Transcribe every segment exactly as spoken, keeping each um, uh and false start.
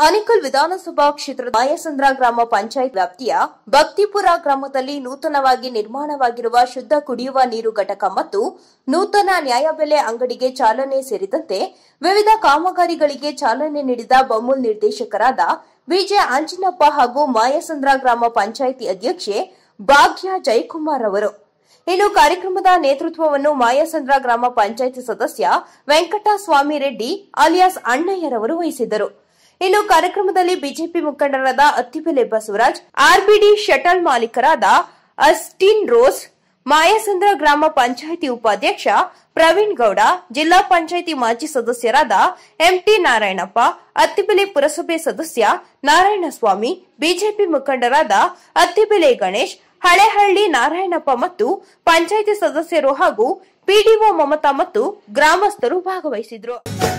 ಆನೇಕಲ್ ವಿಧಾನಸಭಾ ಕ್ಷೇತ್ರದ ಮಾಯಸಂದ್ರ ಗ್ರಾಮ ಪಂಚಾಯತ್ ವ್ಯಾಪ್ತಿಯ ಭಕ್ತಿಪುರ ಗ್ರಾಮದಲ್ಲಿ ನೂತನವಾಗಿ ನಿರ್ಮಾಣವಾಗಿರುವ ಶುದ್ಧ ಕುಡಿಯುವ ನೀರು ಘಟಕ ಮತ್ತು ನೂತನ ನ್ಯಾಯಬೆಲೆ ಅಂಗಡಿಗೆ ಚಾಲನೆ ಸೇರಿದಂತೆ ವಿವಿಧ ಕಾಮಗಾರಿಗಳಿಗೆ ಚಾಲನೆ ನೀಡಿದ ಬಮೂಲ್ ನಿರ್ದೇಶಕರಾದ ವಿಜೆ ಆಂಜಿನಪ್ಪ ಹಾಗೂ ಮಾಯಸಂದ್ರ ಗ್ರಾಮ ಪಂಚಾಯಿತಿ ಅಧ್ಯಕ್ಷೆ ಭಾಗ್ಯ ಜಯಕುಮಾರ್ ಅವರು. ಇನ್ನು ಕಾರ್ಯಕ್ರಮದ ನೇತೃತ್ವವನ್ನು ಮಾಯಸಂದ್ರ ಗ್ರಾಮ ಪಂಚಾಯಿತಿ ಸದಸ್ಯ ವೆಂಕಟಸ್ವಾಮಿ ರೆಡ್ಡಿ ಅಲಿಯಾಸ್ ಅಣ್ಣಯ್ಯರವರು ವಹಿಸಿದ್ದರು. ಇನ್ನು ಕಾರ್ಯಕ್ರಮದಲ್ಲಿ ಬಿಜೆಪಿ ಮುಖಂಡರಾದ ಅತ್ತಿಬೆಲೆ ಬಸವರಾಜ್, ಆರ್ಬಿಡಿ ಶಟಲ್ ಮಾಲೀಕರಾದ ಅಸ್ಟಿನ್ ರೋಸ್, ಮಾಯಸಂದ್ರ ಗ್ರಾಮ ಪಂಚಾಯಿತಿ ಉಪಾಧ್ಯಕ್ಷ ಪ್ರವೀಣ್ ಗೌಡ, ಜಿಲ್ಲಾ ಪಂಚಾಯಿತಿ ಮಾಜಿ ಸದಸ್ಯರಾದ ಎಂಟಿ ನಾರಾಯಣಪ್ಪ, ಅತ್ತಿಬೆಲೆ ಪುರಸಭೆ ಸದಸ್ಯ ನಾರಾಯಣಸ್ವಾಮಿ, ಬಿಜೆಪಿ ಮುಖಂಡರಾದ ಅತ್ತಿಬೆಲೆ ಗಣೇಶ್, ಹಳೆಹಳ್ಳಿ ನಾರಾಯಣಪ್ಪ ಮತ್ತು ಪಂಚಾಯಿತಿ ಸದಸ್ಯರು ಹಾಗೂ ಪಿಡಿಒ ಮಮತಾ ಮತ್ತು ಗ್ರಾಮಸ್ಥರು ಭಾಗವಹಿಸಿದ್ರು.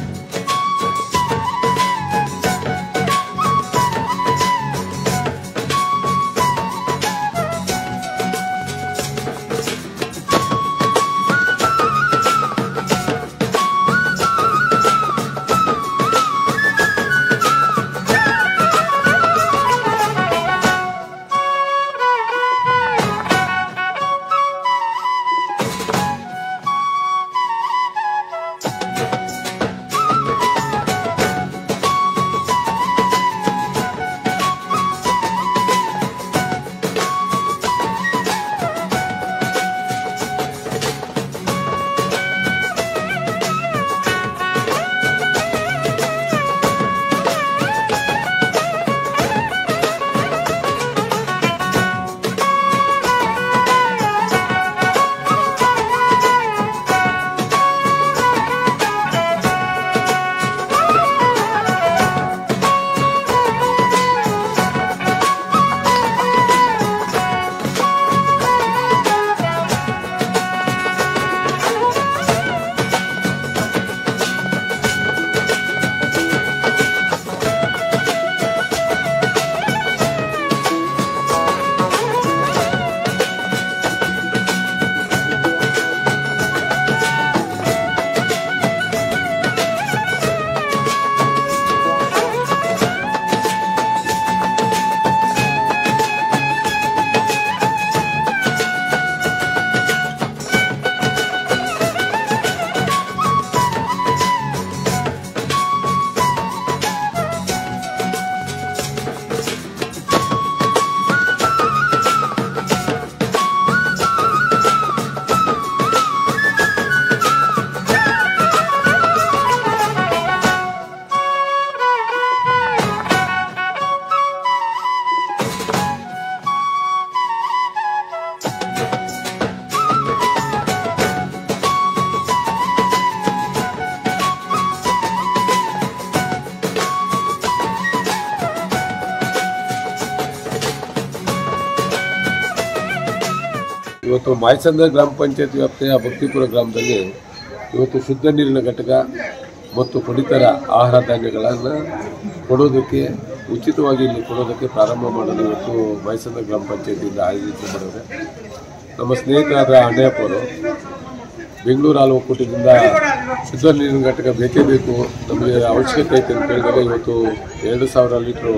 ಇವತ್ತು ಮಾಯಸಂದ್ರ ಗ್ರಾಮ ಪಂಚಾಯತ್ ವ್ಯಾಪ್ತಿಯ ಭಕ್ತಿಪುರ ಗ್ರಾಮದಲ್ಲಿ ಇವತ್ತು ಶುದ್ಧ ನೀರಿನ ಘಟಕ ಮತ್ತು ಪಡಿತರ ಆಹಾರ ಧಾನ್ಯಗಳನ್ನು ಕೊಡೋದಕ್ಕೆ ಉಚಿತವಾಗಿ ಇಲ್ಲಿ ಕೊಡೋದಕ್ಕೆ ಪ್ರಾರಂಭ ಮಾಡಲು ಇವತ್ತು ಮಾಯಸಂದ್ರ ಗ್ರಾಮ ಪಂಚಾಯತಿಯಿಂದ ಆಯೋಜಿತ ಮಾಡಿದ್ದಾರೆ. ನಮ್ಮ ಸ್ನೇಹಿತರಾದ ಅಣ್ಣಯ್ಯಪ್ಪವರು ಬೆಂಗಳೂರು ಹಾಲು ಒಕ್ಕೂಟದಿಂದ ಶುದ್ಧ ನೀರಿನ ಘಟಕ ಬೇಕೇ ಬೇಕು, ನಮಗೆ ಅವಶ್ಯಕತೆ ಐತೆ ಅಂತ ಹೇಳಿದಾಗ ಇವತ್ತು ಎರಡು ಸಾವಿರ ಲೀಟ್ರು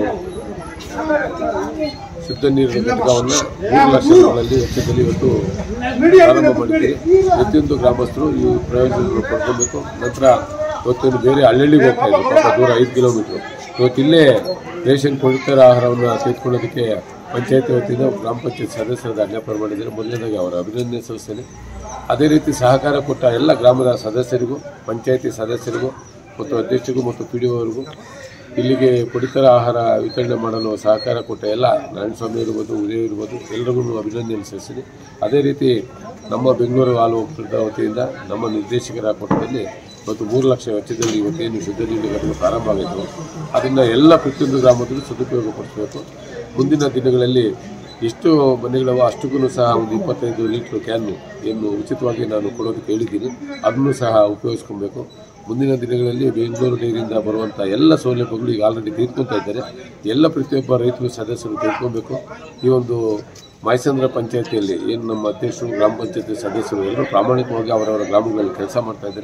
ಶುದ್ಧ ನೀರಿನ ಘಟಕವನ್ನು ಮೂರು ಲಕ್ಷಗಳಲ್ಲಿ ವೆಚ್ಚದಲ್ಲಿ ಇವತ್ತು ಪ್ರಾರಂಭ ಮಾಡಿದ್ದೀವಿ. ಪ್ರತಿಯೊಂದು ಗ್ರಾಮಸ್ಥರು ಈ ಪ್ರಯೋಜನವನ್ನು ಪಡ್ಕೊಬೇಕು. ನಂತರ ಇವತ್ತೇನು ಬೇರೆ ಹಳ್ಳಿಗೆ ಹೋಗ್ತಾ ಇದ್ರು, ಪಾಪ ದೂರ ಐದು ಕಿಲೋಮೀಟ್ರು, ಇವತ್ತಿಲ್ಲೇ ರೇಷನ್ ಪಡಿತರ ಆಹಾರವನ್ನು ತೆಗೆದುಕೊಳ್ಳೋದಕ್ಕೆ ಪಂಚಾಯತ್ ವತಿಯಿಂದ ಗ್ರಾಮ ಪಂಚಾಯತ್ ಸದಸ್ಯರಾದ ಅಜ್ಞಾಪನೆ ಮಾಡಿದ್ದಾರೆ. ಮೊದಲನೇದಾಗಿ ಅವರ ಅಭಿನಂದನೆ ಸಲ್ಲಿಸ್ತೇನೆ. ಅದೇ ರೀತಿ ಸಹಕಾರ ಕೊಟ್ಟ ಎಲ್ಲ ಗ್ರಾಮದ ಸದಸ್ಯರಿಗೂ, ಪಂಚಾಯತಿ ಸದಸ್ಯರಿಗೂ ಮತ್ತು ಅಧ್ಯಕ್ಷರಿಗೂ ಮತ್ತು ಪಿ ಡಿ ಒವರೆಗೂ ಇಲ್ಲಿಗೆ ಪಡಿತರ ಆಹಾರ ವಿತರಣೆ ಮಾಡಲು ಸಹಕಾರ ಕೊಟ್ಟ ಎಲ್ಲ ನಾರಾಯಣಸ್ವಾಮಿ ಇರ್ಬೋದು, ಉದಯ ಇರ್ಬೋದು, ಎಲ್ಲರಿಗೂ ಅಭಿನಂದನೆ ಸಲ್ಲಿಸಿದೆ. ಅದೇ ರೀತಿ ನಮ್ಮ ಬೆಂಗಳೂರು ಹಾಲು ಒಕ್ಕೂಟದ ವತಿಯಿಂದ ನಮ್ಮ ನಿರ್ದೇಶಕರ ಕೊಟ್ಟದಲ್ಲಿ ಇವತ್ತು ಮೂರು ಲಕ್ಷ ವೆಚ್ಚದಲ್ಲಿ ಇವತ್ತೇನು ಶುದ್ಧ ನೀರಿನ ಘಟಕ ಪ್ರಾರಂಭ ಆಗಿತ್ತು, ಅದನ್ನು ಎಲ್ಲ ಪ್ರತಿಯೊಂದು ಗ್ರಾಮದಲ್ಲೂ ಸದುಪಯೋಗಪಡಿಸಬೇಕು. ಮುಂದಿನ ದಿನಗಳಲ್ಲಿ ಎಷ್ಟು ಮನೆಗಳವ ಅಷ್ಟಕ್ಕೂ ಸಹ ಒಂದು ಇಪ್ಪತ್ತೈದು ಲೀಟ್ರ್ ಕ್ಯಾನ್ ಏನು ಉಚಿತವಾಗಿ ನಾನು ಕೊಡೋದಕ್ಕೆ ಹೇಳಿದ್ದೀನಿ, ಅದನ್ನು ಸಹ ಉಪಯೋಗಿಸ್ಕೊಬೇಕು. ಮುಂದಿನ ದಿನಗಳಲ್ಲಿ ಬೆಂಗಳೂರು ನೀರಿಂದ ಬರುವಂಥ ಎಲ್ಲ ಸೌಲಭ್ಯಗಳು ಈಗ ಆಲ್ರೆಡಿ ತೆಗೆದುಕೊಳ್ತಾ ಇದ್ದಾರೆ. ಎಲ್ಲ ಪ್ರತಿಯೊಬ್ಬ ರೈತರು ಸದಸ್ಯರು ತೆಗೆದುಕೊಬೇಕು. ಈ ಒಂದು ಮಾಯಸಂದ್ರ ಪಂಚಾಯತಿಯಲ್ಲಿ ಏನು ನಮ್ಮ ಅಧ್ಯಕ್ಷರು, ಗ್ರಾಮ ಪಂಚಾಯತಿ ಸದಸ್ಯರು ಎಲ್ಲರೂ ಪ್ರಾಮಾಣಿಕವಾಗಿ ಅವರವರ ಗ್ರಾಮಗಳಲ್ಲಿ ಕೆಲಸ ಮಾಡ್ತಾ ಇದ್ದಾರೆ.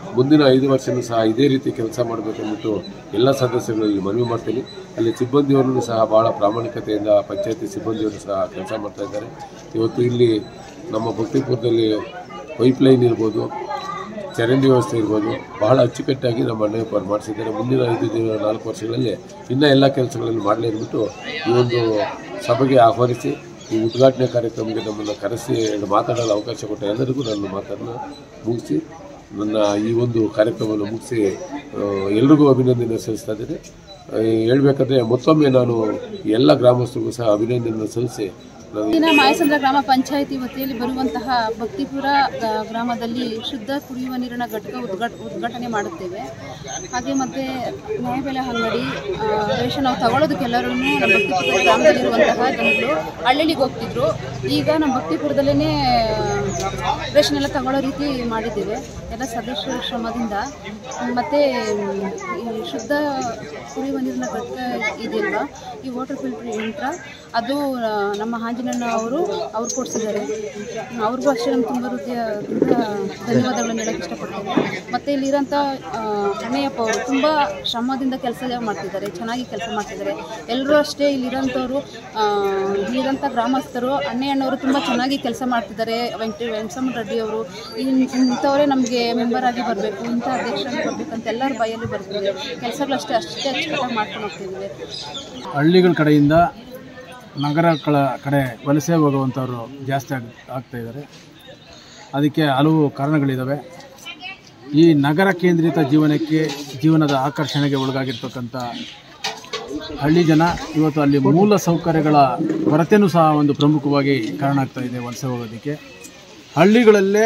ಮುಂದಿನ ಐದು ವರ್ಷವೂ ಸಹ ಇದೇ ರೀತಿ ಕೆಲಸ ಮಾಡಬೇಕೆಂದ್ಬಿಟ್ಟು ಎಲ್ಲ ಸದಸ್ಯರಲ್ಲಿ ಮನವಿ ಮಾಡ್ತೀನಿ. ಅಲ್ಲಿ ಸಿಬ್ಬಂದಿಯವರನ್ನು ಸಹ ಭಾಳ ಪ್ರಾಮಾಣಿಕತೆಯಿಂದ ಪಂಚಾಯತಿ ಸಿಬ್ಬಂದಿಯವರು ಸಹ ಕೆಲಸ ಮಾಡ್ತಾ ಇದ್ದಾರೆ. ಇವತ್ತು ಇಲ್ಲಿ ನಮ್ಮ ಭಕ್ತಿಪುರದಲ್ಲಿ ಪೈಪ್ಲೈನ್ ಇರ್ಬೋದು, ಚರಂಡಿ ವ್ಯವಸ್ಥೆ ಇರ್ಬೋದು, ಬಹಳ ಅಚ್ಚುಕಟ್ಟಾಗಿ ನಮ್ಮ ಅಣ್ಣಯ್ಯಪ್ಪರು ಮಾಡಿಸಿದ್ದಾರೆ. ಮುಂದಿನ ಐದು ದಿನ ನಾಲ್ಕು ವರ್ಷಗಳಲ್ಲಿ ಇನ್ನೂ ಎಲ್ಲ ಕೆಲಸಗಳಲ್ಲಿ ಮಾಡಲಿ ಅಂದ್ಬಿಟ್ಟು ಈ ಒಂದು ಸಭೆಗೆ ಆಹ್ವಾನಿಸಿ ಈ ಉದ್ಘಾಟನೆ ಕಾರ್ಯಕ್ರಮಕ್ಕೆ ನಮ್ಮನ್ನು ಕರೆಸಿ ಮಾತಾಡಲು ಅವಕಾಶ ಕೊಟ್ಟ ಎಲ್ಲರಿಗೂ ನನ್ನ ಮಾತನ್ನು ಮುಗಿಸಿ ನನ್ನ ಈ ಒಂದು ಕಾರ್ಯಕ್ರಮವನ್ನು ಮುಗಿಸಿ ಎಲ್ರಿಗೂ ಅಭಿನಂದನೆ ಸಲ್ಲಿಸ್ತಾ ಇದ್ದೇನೆ. ಹೇಳಬೇಕಾದ್ರೆ ಮತ್ತೊಮ್ಮೆ ನಾನು ಎಲ್ಲ ಗ್ರಾಮಸ್ಥರಿಗೂ ಸಹ ಅಭಿನಂದನೆ ಸಲ್ಲಿಸಿ ಇನ್ನು ಮಾಯಸಂದ್ರ ಗ್ರಾಮ ಪಂಚಾಯಿತಿ ವತಿಯಲ್ಲಿ ಬರುವಂತಹ ಭಕ್ತಿಪುರ ಗ್ರಾಮದಲ್ಲಿ ಶುದ್ಧ ಕುಡಿಯುವ ನೀರಿನ ಘಟಕ ಉದ್ಘಾಟ ಉದ್ಘಾಟನೆ ಮಾಡುತ್ತೇವೆ. ಹಾಗೆ ಮತ್ತು ನ್ಯಾಯಬೆಲೆ ಅಂಗಡಿ ರೇಷನ್ ನಾವು ತಗೊಳ್ಳೋದಕ್ಕೆಲ್ಲರೂ ನಮ್ಮ ಭಕ್ತಿಪುರ ಗ್ರಾಮದಲ್ಲಿರುವಂತಹ ಜನಗಳು ಹಳ್ಳಿಗೆ ಹೋಗ್ತಿದ್ರು. ಈಗ ನಮ್ಮ ಭಕ್ತಿಪುರದಲ್ಲೇ ರೇಷನ್ ಎಲ್ಲ ತಗೊಳ್ಳೋ ರೀತಿ ಮಾಡಿದ್ದೇವೆ ಎಲ್ಲ ಸದಸ್ಯರ ಶ್ರಮದಿಂದ. ಮತ್ತು ಈ ಶುದ್ಧ ಕುಡಿಯುವ ನೀರಿನ ಘಟಕ ಇದೆಯಲ್ವ, ಈ ವಾಟರ್ ಫಿಲ್ಟರ್ ಯಂತ್ರ ಅದು ನಮ್ಮ ಆಂಜನೇಯ ಅವರು ಅವ್ರು ಕೊಡಿಸಿದ್ದಾರೆ. ಅವ್ರಿಗೂ ಅಷ್ಟೇ ನಮ್ಮ ತುಂಬ ಹೃದಯ ತುಂಬ ಧನ್ಯವಾದಗಳನ್ನು ಹೇಳೋಕ್ಕೆ ಇಷ್ಟಪಡ್ತೇವೆ. ಮತ್ತು ಇಲ್ಲಿರೋಂಥ ಅಣ್ಣಯ್ಯಪ್ಪ ಅವರು ತುಂಬ ಶ್ರಮದಿಂದ ಕೆಲಸ ಮಾಡ್ತಿದ್ದಾರೆ, ಚೆನ್ನಾಗಿ ಕೆಲಸ ಮಾಡ್ತಿದ್ದಾರೆ. ಎಲ್ಲರೂ ಅಷ್ಟೇ ಇಲ್ಲಿರೋಂಥವ್ರು ಇಲ್ಲಿರೋಂಥ ಗ್ರಾಮಸ್ಥರು ಅಣ್ಣಯ್ಯನವರು ತುಂಬ ಚೆನ್ನಾಗಿ ಕೆಲಸ ಮಾಡ್ತಿದ್ದಾರೆ. ವೆಂಕಟ ವೆಂಕಟಸ್ವಾಮಿ ರೆಡ್ಡಿ ಅವರು ಇಂಥವರೇ ನಮಗೆ ಮೆಂಬರ್ ಆಗಿ ಬರಬೇಕು, ಇಂಥ ಅಧ್ಯಕ್ಷರಾಗಿ ಬರಬೇಕಂತ ಎಲ್ಲರ ಬಾಯಲ್ಲಿ ಬರ್ತಿದೆ. ಕೆಲಸಗಳಷ್ಟೇ ಅಷ್ಟೇ ಅಚ್ಚುಕಟ್ಟಾಗಿ ಮಾಡ್ಕೊಂಡು ಹೋಗ್ತಿದ್ದೀವಿ. ಹಳ್ಳಿಗಳ ಕಡೆಯಿಂದ ನಗರಗಳ ಕಡೆ ವಲಸೆ ಹೋಗುವಂಥವ್ರು ಜಾಸ್ತಿ ಆಗಿ ಆಗ್ತಾಯಿದ್ದಾರೆ. ಅದಕ್ಕೆ ಹಲವು ಕಾರಣಗಳಿದ್ದಾವೆ. ಈ ನಗರ ಕೇಂದ್ರಿತ ಜೀವನಕ್ಕೆ ಜೀವನದ ಆಕರ್ಷಣೆಗೆ ಒಳಗಾಗಿರ್ತಕ್ಕಂಥ ಹಳ್ಳಿ ಜನ ಇವತ್ತು ಅಲ್ಲಿ ಮೂಲ ಸೌಕರ್ಯಗಳ ಕೊರತೆಯೂ ಸಹ ಒಂದು ಪ್ರಮುಖವಾಗಿ ಕಾರಣ ಆಗ್ತಾ ಇದೆ ವಲಸೆ ಹೋಗೋದಕ್ಕೆ. ಹಳ್ಳಿಗಳಲ್ಲೇ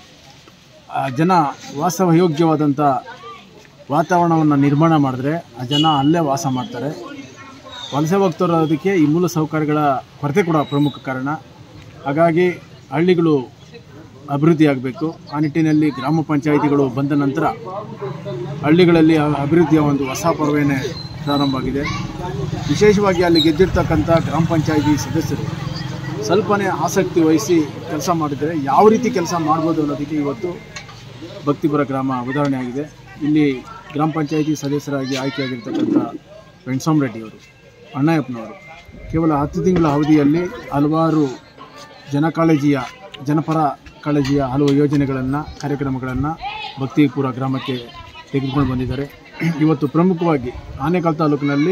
ಜನ ವಾಸಯೋಗ್ಯವಾದಂಥ ವಾತಾವರಣವನ್ನು ನಿರ್ಮಾಣ ಮಾಡಿದ್ರೆ ಆ ಜನ ಅಲ್ಲೇ ವಾಸ ಮಾಡ್ತಾರೆ. ವಲಸೆ ಹೋಗ್ತಿರೋದಕ್ಕೆ ಈ ಮೂಲ ಸೌಕರ್ಯಗಳ ಕೊರತೆ ಕೂಡ ಪ್ರಮುಖ ಕಾರಣ. ಹಾಗಾಗಿ ಹಳ್ಳಿಗಳು ಅಭಿವೃದ್ಧಿ ಆಗಬೇಕು. ಆ ನಿಟ್ಟಿನಲ್ಲಿ ಗ್ರಾಮ ಪಂಚಾಯಿತಿಗಳು ಬಂದ ನಂತರ ಹಳ್ಳಿಗಳಲ್ಲಿ ಅಭಿವೃದ್ಧಿಯ ಒಂದು ಹೊಸ ಪರ್ವನೇ ಪ್ರಾರಂಭ ಆಗಿದೆ. ವಿಶೇಷವಾಗಿ ಅಲ್ಲಿ ಗೆದ್ದಿರ್ತಕ್ಕಂಥ ಗ್ರಾಮ ಪಂಚಾಯಿತಿ ಸದಸ್ಯರು ಸ್ವಲ್ಪನೇ ಆಸಕ್ತಿ ವಹಿಸಿ ಕೆಲಸ ಮಾಡಿದರೆ ಯಾವ ರೀತಿ ಕೆಲಸ ಮಾಡ್ಬೋದು ಅನ್ನೋದಕ್ಕೆ ಇವತ್ತು ಭಕ್ತಿಪುರ ಗ್ರಾಮ ಉದಾಹರಣೆ ಆಗಿದೆ. ಇಲ್ಲಿ ಗ್ರಾಮ ಪಂಚಾಯಿತಿ ಸದಸ್ಯರಾಗಿ ಆಯ್ಕೆಯಾಗಿರ್ತಕ್ಕಂಥ ವೆಂಕಟಸ್ವಾಮಿ ರೆಡ್ಡಿ ಅವರು, ಅಣ್ಣಯ್ಯಪ್ಪನವರು ಕೇವಲ ಹತ್ತು ತಿಂಗಳ ಅವಧಿಯಲ್ಲಿ ಹಲವಾರು ಜನಕಾಳಜಿಯ ಜನಪರ ಕಾಳಜಿಯ ಹಲವು ಯೋಜನೆಗಳನ್ನು ಕಾರ್ಯಕ್ರಮಗಳನ್ನು ಭಕ್ತಿಪುರ ಗ್ರಾಮಕ್ಕೆ ತೆಗೆದುಕೊಂಡು ಬಂದಿದ್ದಾರೆ. ಇವತ್ತು ಪ್ರಮುಖವಾಗಿ ಆನೇಕಲ್ ತಾಲೂಕಿನಲ್ಲಿ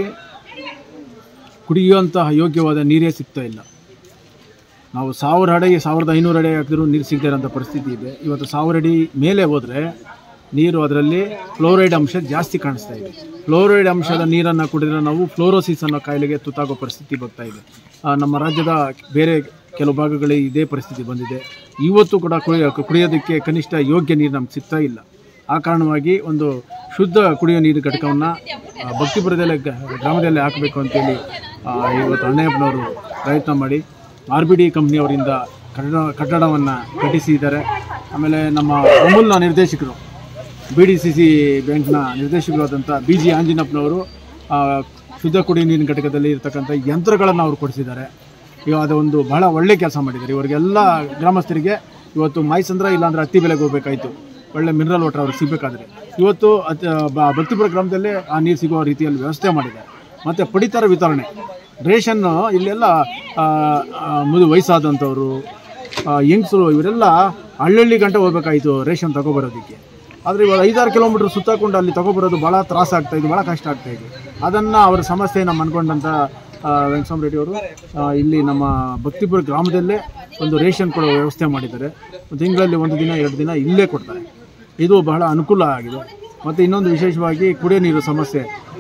ಕುಡಿಯುವಂತಹ ಯೋಗ್ಯವಾದ ನೀರೇ ಸಿಗ್ತಾ ಇಲ್ಲ. ನಾವು ಸಾವಿರ ಅಡಿ ಸಾವಿರದ ಐನೂರು ಅಡಿ ಹಾಕಿದ್ರೂ ನೀರು ಸಿಗದೇ ಇರೋಂಥ ಪರಿಸ್ಥಿತಿ ಇದೆ. ಇವತ್ತು ಸಾವಿರ ಅಡಿ ಮೇಲೆ ಹೋದರೆ ನೀರು ಅದರಲ್ಲಿ ಫ್ಲೋರೈಡ್ ಅಂಶ ಜಾಸ್ತಿ ಕಾಣಿಸ್ತಾ ಇದೆ. ಫ್ಲೋರೈಡ್ ಅಂಶದ ನೀರನ್ನು ಕುಡಿದ್ರೆ ನಾವು ಫ್ಲೋರೋಸಿಸ್ ಅನ್ನೋ ಕಾಯಿಲೆಗೆ ತುತ್ತಾಗೋ ಪರಿಸ್ಥಿತಿ ಬರ್ತಾ ಇದೆ. ನಮ್ಮ ರಾಜ್ಯದ ಬೇರೆ ಕೆಲವು ಭಾಗಗಳಿಗೆ ಇದೇ ಪರಿಸ್ಥಿತಿ ಬಂದಿದೆ. ಇವತ್ತು ಕೂಡ ಕುಡಿಯೋ ಕುಡಿಯೋದಕ್ಕೆ ಕನಿಷ್ಠ ಯೋಗ್ಯ ನೀರು ನಮ್ಗೆ ಸಿಗ್ತಾ ಇಲ್ಲ. ಆ ಕಾರಣವಾಗಿ ಒಂದು ಶುದ್ಧ ಕುಡಿಯೋ ನೀರು ಘಟಕವನ್ನು ಭಕ್ತಿಪುರದಲ್ಲೇ ಗ್ರಾಮದಲ್ಲೇ ಹಾಕಬೇಕು ಅಂತೇಳಿ ಇವತ್ತು ಅಣ್ಣಯ್ಯಪ್ಪನವರು ಪ್ರಯತ್ನ ಮಾಡಿ ಆರ್ ಬಿ ಡಿ ಕಂಪ್ನಿಯವರಿಂದ ಕಟ್ಟಡ ಕಟ್ಟಡವನ್ನು ಕಟ್ಟಿಸಿದ್ದಾರೆ. ಆಮೇಲೆ ನಮ್ಮ ಅಮೂಲ್ನ ನಿರ್ದೇಶಕರು ಬಿ ಡಿ ಸಿ ಸಿ ಬ್ಯಾಂಕ್ನ ನಿರ್ದೇಶಕರಾದಂಥ ಬಿ ಜಿ ಆಂಜನಪ್ಪನವರು ಶುದ್ಧ ಕುಡಿಯುವ ನೀರಿನ ಘಟಕದಲ್ಲಿ ಇರತಕ್ಕಂಥ ಯಂತ್ರಗಳನ್ನು ಅವರು ಕೊಡಿಸಿದ್ದಾರೆ. ಈಗ ಅದೊಂದು ಬಹಳ ಒಳ್ಳೆ ಕೆಲಸ ಮಾಡಿದ್ದಾರೆ. ಇವರಿಗೆಲ್ಲ ಗ್ರಾಮಸ್ಥರಿಗೆ ಇವತ್ತು ಮಾಯಸಂದ್ರ ಇಲ್ಲಾಂದರೆ ಹತ್ತಿ ಬೆಲೆಗೆ ಹೋಗಬೇಕಾಯಿತು, ಒಳ್ಳೆ ಮಿನರಲ್ ವಾಟರ್ ಅವ್ರಿಗೆ ಸಿಗಬೇಕಾದ್ರೆ ಇವತ್ತು ಭಕ್ತಿಪುರ ಗ್ರಾಮದಲ್ಲೇ ಆ ನೀರು ಸಿಗುವ ರೀತಿಯಲ್ಲಿ ವ್ಯವಸ್ಥೆ ಮಾಡಿದ್ದಾರೆ. ಮತ್ತು ಪಡಿತರ ವಿತರಣೆ ರೇಷನ್ನು ಇಲ್ಲೆಲ್ಲ ಮುದು ವಯಸ್ಸಾದಂಥವರು ಯಂಗ್ಸರು ಇವರೆಲ್ಲ ಹಳ್ಳಿ ಗಂಟೆ ಹೋಗ್ಬೇಕಾಯಿತು ರೇಷನ್ ತಗೊಬರೋದಕ್ಕೆ. ಆದರೆ ಇವಾಗ ಐದಾರು ಕಿಲೋಮೀಟ್ರ್ ಸುತ್ತಾಕೊಂಡು ಅಲ್ಲಿ ತಗೊಬರೋದು ಭಾಳ ತ್ರಾಸ ಆಗ್ತಾಯಿದೆ, ಭಾಳ ಕಷ್ಟ ಆಗ್ತಾಯಿದೆ. ಅದನ್ನು ಅವರ ಸಮಸ್ಯೆಯನ್ನು ಅಂದ್ಕೊಂಡಂಥ ವೆಂಕಟಸ್ವಾಮಿ ರೆಡ್ಡಿ ಅವರು ಇಲ್ಲಿ ನಮ್ಮ ಭಕ್ತಿಪುರ ಗ್ರಾಮದಲ್ಲೇ ಒಂದು ರೇಷನ್ ಕೊಡೋ ವ್ಯವಸ್ಥೆ ಮಾಡಿದ್ದಾರೆ. ತಿಂಗಳಲ್ಲಿ ಒಂದು ದಿನ ಎರಡು ದಿನ ಇಲ್ಲೇ ಕೊಡ್ತಾರೆ. ಇದು ಬಹಳ ಅನುಕೂಲ ಆಗಿದೆ. ಮತ್ತು ಇನ್ನೊಂದು ವಿಶೇಷವಾಗಿ ಕುಡಿಯೋ ನೀರು ಸಮಸ್ಯೆ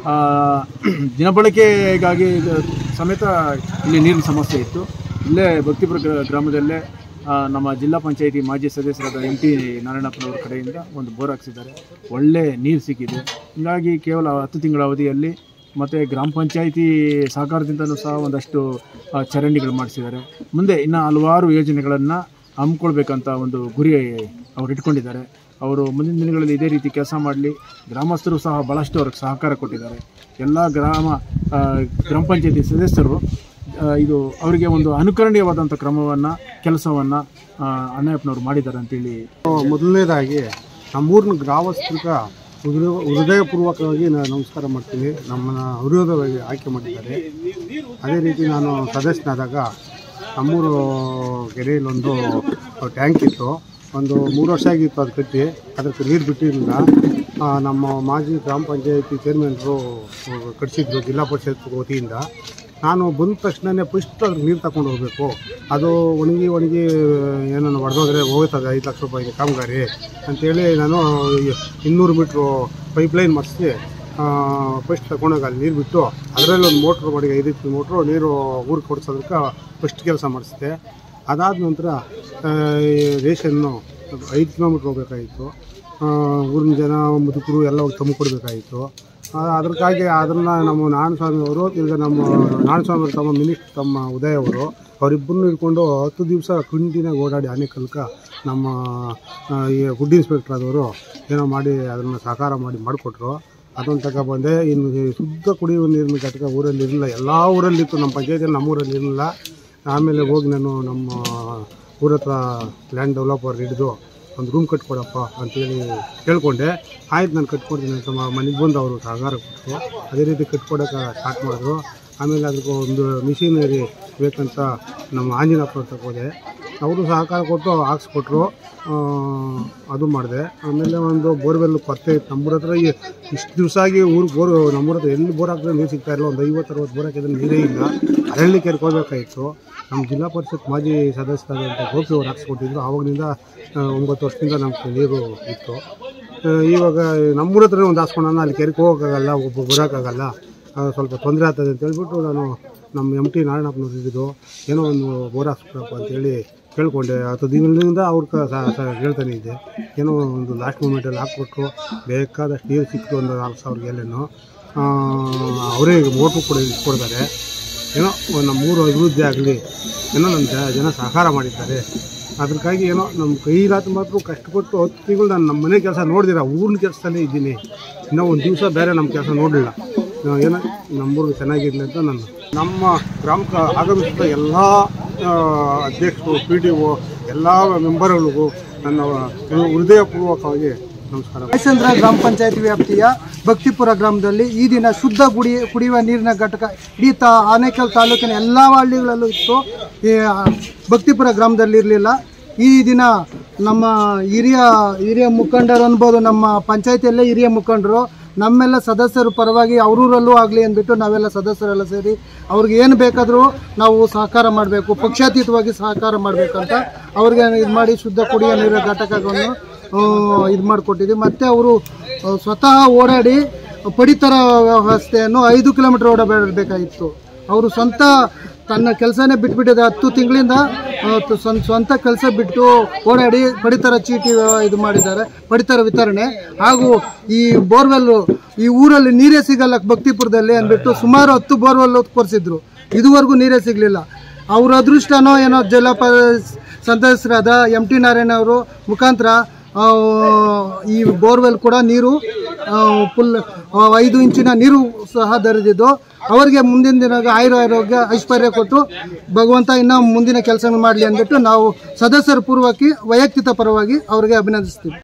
ದಿನಬಳಕೆಗಾಗಿ ಸಮೇತ ಇಲ್ಲಿ ನೀರಿನ ಸಮಸ್ಯೆ ಇತ್ತು. ಇಲ್ಲೇ ಭಕ್ತಿಪುರ ಗ್ರಾಮದಲ್ಲೇ ನಮ್ಮ ಜಿಲ್ಲಾ ಪಂಚಾಯಿತಿ ಮಾಜಿ ಸದಸ್ಯರಾದ ಎಂ ಟಿ ನಾರಾಯಣಪ್ಪನವ್ರ ಕಡೆಯಿಂದ ಒಂದು ಬೋರ್ ಹಾಕ್ಸಿದ್ದಾರೆ. ಒಳ್ಳೆ ನೀರು ಸಿಕ್ಕಿದೆ. ಹೀಗಾಗಿ ಕೇವಲ ಹತ್ತು ತಿಂಗಳ ಅವಧಿಯಲ್ಲಿ ಮತ್ತು ಗ್ರಾಮ ಪಂಚಾಯಿತಿ ಸಹಕಾರದಿಂದಲೂ ಸಹ ಒಂದಷ್ಟು ಚರಂಡಿಗಳು ಮಾಡಿಸಿದ್ದಾರೆ. ಮುಂದೆ ಇನ್ನು ಹಲವಾರು ಯೋಜನೆಗಳನ್ನು ಹಮ್ಮಿಕೊಳ್ಬೇಕಂತ ಒಂದು ಗುರಿ ಅವರು ಇಟ್ಕೊಂಡಿದ್ದಾರೆ. ಅವರು ಮುಂದಿನ ದಿನಗಳಲ್ಲಿ ಇದೇ ರೀತಿ ಕೆಲಸ ಮಾಡಲಿ. ಗ್ರಾಮಸ್ಥರು ಸಹ ಭಾಳಷ್ಟು ಅವ್ರಿಗೆ ಸಹಕಾರ ಕೊಟ್ಟಿದ್ದಾರೆ. ಎಲ್ಲ ಗ್ರಾಮ ಗ್ರಾಮ ಪಂಚಾಯಿತಿ ಸದಸ್ಯರು ಇದು ಅವರಿಗೆ ಒಂದು ಅನುಕರಣೀಯವಾದಂಥ ಕ್ರಮವನ್ನು ಕೆಲಸವನ್ನು ಅಣ್ಣಯ್ಯಪ್ಪನವರು ಮಾಡಿದ್ದಾರೆ ಅಂತೇಳಿ. ಮೊದಲನೇದಾಗಿ ನಮ್ಮೂರಿನ ಗ್ರಾಮಸ್ಥರಿಗೆ ಹೃದಯ ಹೃದಯಪೂರ್ವಕವಾಗಿ ನಾನು ನಮಸ್ಕಾರ ಮಾಡ್ತೀನಿ. ನಮ್ಮನ್ನು ಅವಿರೋಧವಾಗಿ ಆಯ್ಕೆ ಮಾಡಿದ್ದಾರೆ. ಅದೇ ರೀತಿ ನಾನು ಸದಸ್ಯನಾದಾಗ ನಮ್ಮೂರು ಕೆರೆಯಲ್ಲೊಂದು ಟ್ಯಾಂಕ್ ಇತ್ತು. ಒಂದು ಮೂರು ವರ್ಷ ಆಗಿತ್ತು ಅದು ಕಟ್ಟಿ, ಅದಕ್ಕೆ ನೀರು ಬಿಟ್ಟಿರಲಿಲ್ಲ. ನಮ್ಮ ಮಾಜಿ ಗ್ರಾಮ ಪಂಚಾಯತಿ ಚೇರ್ಮನ್ರು ಕಟ್ಟಿಸಿದ್ರು ಜಿಲ್ಲಾ ಪರಿಷತ್ ವತಿಯಿಂದ. ನಾನು ಬಂದ ತಕ್ಷಣವೇ ಫಸ್ಟ್ ಅದ್ರ ನೀರು ತಗೊಂಡು ಹೋಗಬೇಕು, ಅದು ಒಣಗಿ ಒಣಗಿ ಏನನ್ನು ಹೊಡೆದೋದ್ರೆ ಹೋಗ್ತದೆ ಐದು ಲಕ್ಷ ರೂಪಾಯಿ ಕಾಮಗಾರಿ ಅಂಥೇಳಿ ನಾನು ಇನ್ನೂರು ಮೀಟ್ರು ಪೈಪ್ಲೈನ್ ಮಾಡಿಸಿ ಫಸ್ಟ್ ತಗೊಂಡೋಗಿ ಅಲ್ಲಿ ನೀರು ಬಿಟ್ಟು ಅದರಲ್ಲಿ ಒಂದು ಮೋಟ್ರ್ ಮಾಡಿ ಐದು ಇಪ್ಪತ್ತು ಮೋಟ್ರು ನೀರು ಊರಿಗೆ ಕೊಡಿಸೋದಕ್ಕೆ ಫಸ್ಟ್ ಕೆಲಸ ಮಾಡಿಸಿದೆ. ಅದಾದ ನಂತರ ರೇಷನ್ನು ಐದು ಕಿಲೋಮೀಟ್ರ್ ಹೋಗಬೇಕಾಗಿತ್ತು. ಊರಿನ ಜನ ಮುದುಕರು ಎಲ್ಲ ತಂದುಕೊಡ್ಬೇಕಾಗಿತ್ತು. ಅದಕ್ಕಾಗಿ ಅದನ್ನು ನಮ್ಮ ನಾರಾಯಣಸ್ವಾಮಿ ಅವರು ಈಗ ನಮ್ಮ ನಾರಾಯಣಸ್ವಾಮಿ ತಮ್ಮ ಮಿನಿಸ್ಟರ್ ತಮ್ಮ ಉದಯ ಅವರು ಅವರಿಬ್ಬರನ್ನು ಇಟ್ಕೊಂಡು ಹತ್ತು ದಿವಸ ಕುಂಟಿನಾಗ ಓಡಾಡಿ ಆನೆಕಲ್ಕ ನಮ್ಮ ಈ ಫುಡ್ ಇನ್ಸ್ಪೆಕ್ಟರ್ ಆದವರು ಏನೋ ಮಾಡಿ ಅದನ್ನು ಸಾಕಾರ ಮಾಡಿ ಮಾಡಿಕೊಟ್ರು. ಅದನ್ನು ತಗೊಬಂದೆ. ಇನ್ನು ಶುದ್ಧ ಕುಡಿಯುವ ನೀರಿನ ಘಟಕ ಊರಲ್ಲಿ ಇರಲಿಲ್ಲ, ಎಲ್ಲ ಊರಲ್ಲಿತ್ತು, ನಮ್ಮ ಪಂಚಾಯತಿಯಲ್ಲಿ ನಮ್ಮೂರಲ್ಲಿ ಇರಲಿಲ್ಲ. ಆಮೇಲೆ ಹೋಗಿ ನಾನು ನಮ್ಮ ಊರ ಹತ್ರ ಲ್ಯಾಂಡ್ ಡೆವಲಪರ್ ಹಿಡಿದು ಒಂದು ರೂಮ್ ಕಟ್ಕೊಡಪ್ಪ ಅಂತೇಳಿ ಕೇಳಿಕೊಂಡೆ. ಆಯ್ತು ನಾನು ಕಟ್ಕೊಡ್ತೀನಿ ಅಂತ ಮನೆಗೆ ಬಂದು ಅವರು ಸಹಕಾರ ಕೊಟ್ಟರು. ಅದೇ ರೀತಿ ಕಟ್ಕೊಡೋಕೆ ಸ್ಟಾರ್ಟ್ ಮಾಡಿದ್ರು. ಆಮೇಲೆ ಅದಕ್ಕೆ ಒಂದು ಮಿಷಿನರಿ ಬೇಕಂತ ನಮ್ಮ ಆಂಜನಪ್ಪ ತಗೋದೆ, ಅವರು ಸಹಕಾರ ಕೊಟ್ಟು ಹಾಕ್ಸ್ಕೊಟ್ರು. ಅದು ಮಾಡಿದೆ. ಆಮೇಲೆ ಒಂದು ಬೋರ್ವೆಲ್ ಕೊರತೆ ಇತ್ತು ನಮ್ಮೂರ ಹತ್ರ. ಇಷ್ಟು ದಿವಸ ಆಗಿ ಊರಿಗೆ ಬೋರ್ ನಮ್ಮೂರ ಹತ್ರ ಎಲ್ಲಿ ಬೋರ್ ಹಾಕಿದ್ರೆ ನೀರು ಸಿಗ್ತಾ ಇಲ್ಲ. ಒಂದು ಐವತ್ತು ಅರವತ್ತು ಬೋರ್ ಹಾಕಿದ್ರೆ ನೀರೇ ಇಲ್ಲ. ಅರಳ್ಳಿ ಕೆರ್ಕೋಬೇಕಾಯಿತು. ನಮ್ಮ ಜಿಲ್ಲಾ ಪರಿಷತ್ ಮಾಜಿ ಸದಸ್ಯರಾದಂಥ ಗೋಪಿ ಅವ್ರು ಹಾಕ್ಸ್ಕೊಟ್ಟಿದ್ರು. ಆವಾಗಿನಿಂದ ಒಂಬತ್ತು ವರ್ಷದಿಂದ ನಮಗೆ ನೀರು ಇತ್ತು. ಇವಾಗ ನಮ್ಮೂರ ಹತ್ರ ಒಂದು ಹಾಕ್ಸ್ಕೊಂಡ ಅಲ್ಲಿ ಕೆರೆಗೆ ಹೋಗೋಕ್ಕಾಗಲ್ಲ, ಒಬ್ಬ ಬರೋಕ್ಕಾಗಲ್ಲ, ಸ್ವಲ್ಪ ತೊಂದರೆ ಆಗ್ತದೆ ಅಂತ ಹೇಳ್ಬಿಟ್ಟು ನಾನು ನಮ್ಮ ಎಮ್ ಟಿ ನಾರಾಯಣಪ್ಪನವ್ರು ಹಿಡಿದು ಏನೋ ಒಂದು ಬೋರ್ ಹಾಕ್ಸ್ಕೊಡಪ್ಪ ಅಂತೇಳಿ ಕೇಳಿಕೊಂಡೆ. ಹತ್ತು ದಿನದಿಂದ ಅವ್ರ ಹೇಳ್ತಾನೆ ಇದ್ದೆ. ಏನೋ ಒಂದು ಲಾಸ್ಟ್ ಮೂಮೆಂಟಲ್ಲಿ ಹಾಕ್ಕೊಟ್ರು. ಬೇಕಾದಷ್ಟು ನೀರು ಸಿಕ್ತು. ಒಂದು ನಾಲ್ಕು ಸಾವಿರ ಎಲ್ಲೇನೋ ಅವರೇ ಮೋಟ್ರು ಕೂಡ ಇಟ್ಕೊಡ್ತಾರೆ. ಏನೋ ನಮ್ಮೂರು ಅಭಿವೃದ್ಧಿ ಆಗಲಿ ಏನೋ ನಮ್ಮ ಜನ ಜನ ಸಹಕಾರ ಮಾಡಿದ್ದಾರೆ. ಅದಕ್ಕಾಗಿ ಏನೋ ನಮ್ಮ ಕೈಲಾದ ಮಾತ್ರ ಕಷ್ಟಪಟ್ಟು ಹತ್ತು ತಿಂಗಳು ನಾನು ನಮ್ಮ ಮನೆ ಕೆಲಸ ನೋಡಿದಿರ, ಊರಿನ ಕೆಲಸದಲ್ಲೇ ಇದ್ದೀನಿ. ಇನ್ನೂ ಒಂದು ದಿವಸ ಬೇರೆ ನಮ್ಮ ಕೆಲಸ ನೋಡಲಿಲ್ಲ. ಏನೋ ನಮ್ಮೂರು ಚೆನ್ನಾಗಿರಲಿ ಅಂತ ನಾನು ನಮ್ಮ ಗ್ರಾಮಕ್ಕೆ ಆಗಮಿಸಿದ ಎಲ್ಲ ಅಧ್ಯಕ್ಷರು, ಪಿ ಡಿ ಒ, ಎಲ್ಲ ಮೆಂಬರ್ಗಳಿಗೂ ನನ್ನ ಹೃದಯಪೂರ್ವಕವಾಗಿ ನಮಸ್ಕಾರ. ರಾಯಚಂದ್ರ ಗ್ರಾಮ ಪಂಚಾಯತ್ ವ್ಯಾಪ್ತಿಯ ಭಕ್ತಿಪುರ ಗ್ರಾಮದಲ್ಲಿ ಈ ದಿನ ಶುದ್ಧ ಕುಡಿ ಕುಡಿಯುವ ನೀರಿನ ಘಟಕ ಇಡೀ ತಾ ಆನೇಕಲ್ ತಾಲೂಕಿನ ಎಲ್ಲ ಹಳ್ಳಿಗಳಲ್ಲೂ ಇತ್ತು. ಈ ಭಕ್ತಿಪುರ ಗ್ರಾಮದಲ್ಲಿ ಇರಲಿಲ್ಲ. ಈ ದಿನ ನಮ್ಮ ಹಿರಿಯ ಹಿರಿಯ ಮುಖಂಡರು ಅನ್ಬೋದು, ನಮ್ಮ ಪಂಚಾಯತಿಯಲ್ಲೇ ಹಿರಿಯ ಮುಖಂಡರು ನಮ್ಮೆಲ್ಲ ಸದಸ್ಯರು ಪರವಾಗಿ ಅವರೂರಲ್ಲೂ ಆಗಲಿ ಅಂದ್ಬಿಟ್ಟು ನಾವೆಲ್ಲ ಸದಸ್ಯರೆಲ್ಲ ಸೇರಿ ಅವ್ರಿಗೆ ಏನು ಬೇಕಾದರೂ ನಾವು ಸಹಕಾರ ಮಾಡಬೇಕು, ಪಕ್ಷಾತೀತವಾಗಿ ಸಹಕಾರ ಮಾಡಬೇಕಂತ ಅವ್ರಿಗೆ ಇದು ಮಾಡಿ ಶುದ್ಧ ಕುಡಿಯುವ ನೀರಿನ ಘಟಕವನ್ನು ಇದು ಮಾಡಿಕೊಟ್ಟಿದ್ವಿ. ಮತ್ತು ಅವರು ಸ್ವತಃ ಓಡಾಡಿ ಪಡಿತರ ವ್ಯವಸ್ಥೆಯನ್ನು ಐದು ಕಿಲೋಮೀಟರ್ ಓಡಬೇಕಾಗಿತ್ತು. ಅವರು ಸ್ವಂತ ತನ್ನ ಕೆಲಸನೇ ಬಿಟ್ಬಿಟ್ಟಿದೆ. ಹತ್ತು ತಿಂಗಳಿಂದ ಸ್ವಂತ ಕೆಲಸ ಬಿಟ್ಟು ಓಡಾಡಿ ಪಡಿತರ ಚೀಟಿ ಇದು ಮಾಡಿದ್ದಾರೆ, ಪಡಿತರ ವಿತರಣೆ. ಹಾಗೂ ಈ ಬೋರ್ವೆಲ್ಲು ಈ ಊರಲ್ಲಿ ನೀರೇ ಸಿಗಲ್ಲ ಭಕ್ತಿಪುರದಲ್ಲಿ ಅಂದ್ಬಿಟ್ಟು ಸುಮಾರು ಹತ್ತು ಬೋರ್ವೆಲ್ ಕೊರೆಸಿದ್ರು. ಇದುವರೆಗೂ ನೀರೇ ಸಿಗಲಿಲ್ಲ. ಅವ್ರ ಅದೃಷ್ಟನೋ ಏನೋ ಜಿಲ್ಲಾ ಪ ಸದಸ್ಯರಾದ ಎಮ್ ಟಿ ನಾರಾಯಣ ಅವರು ಮುಖಾಂತರ ಈ ಬೋರ್ವೆಲ್ ಕೂಡ ನೀರು ಫುಲ್ ಐದು ಇಂಚಿನ ನೀರು ಸಹ ದೊರೆದಿದ್ದು ಅವರಿಗೆ ಮುಂದಿನ ದಿನ ಆಯುರ ಆರೋಗ್ಯ ಐಶ್ವರ್ಯ ಕೊಟ್ಟು ಭಗವಂತ ಇನ್ನೂ ಮುಂದಿನ ಕೆಲಸ ಮಾಡಲಿ ಅಂದ್ಬಿಟ್ಟು ನಾವು ಸದಸ್ಯರ ಪೂರ್ವಕವಾಗಿ ವೈಯಕ್ತಿಕ ಪರವಾಗಿ ಅವರಿಗೆ ಅಭಿನಂದಿಸ್ತೀವಿ.